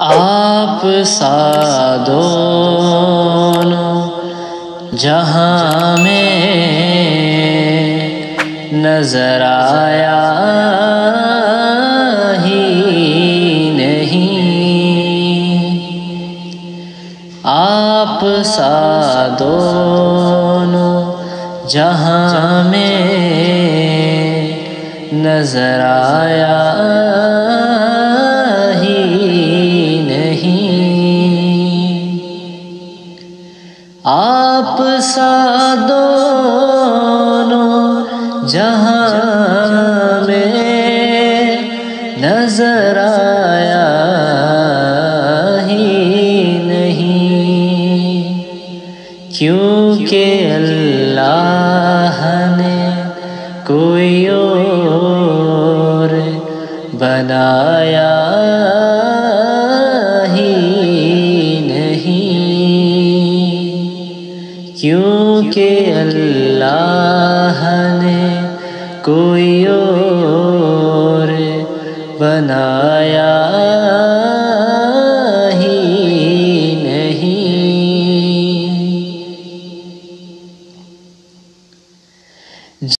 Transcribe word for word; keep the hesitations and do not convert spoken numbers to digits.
آپ سا دونوں جہاں میں نظر آیا ہی نہیں، آپ سا دونوں جہاں میں نظر آیا ہی نہیں، آپ سا دونوں جہاں میں نظر آیا ہی نہیں، کیونکہ اللہ نے کوئی اور بنایا ہی نہیں، کیونکہ اللہ نے کوئی اور بنایا